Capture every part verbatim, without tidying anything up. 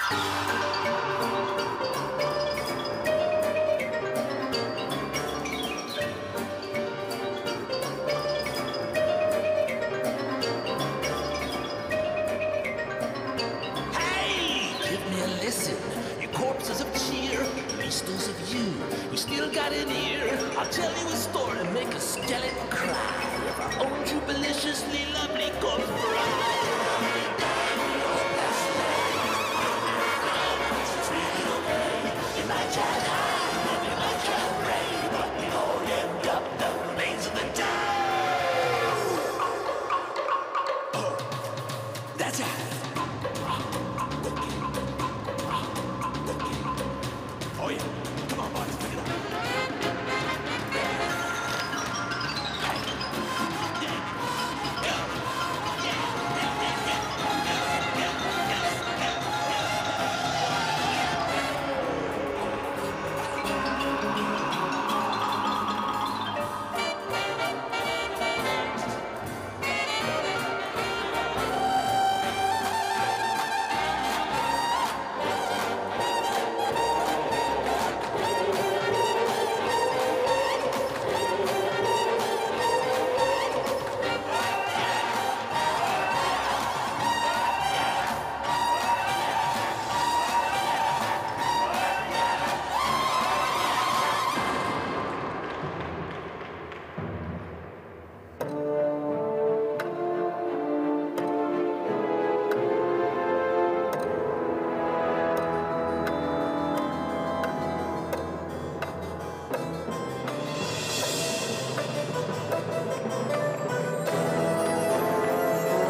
Hey, give me a listen. You corpses of cheer, beastles of you. You still got an ear. I'll tell you a story, make a skeleton cry. If I owned you deliciously lovely corpse bride. You might try to hide, you might try to pray, but we all end up the remains of the day. Oh, that's it. Oh yeah, come on boys, pick it up.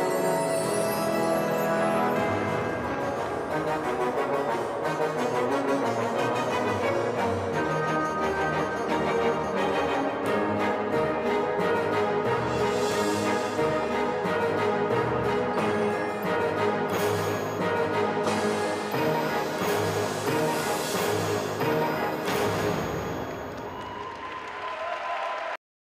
Thank you.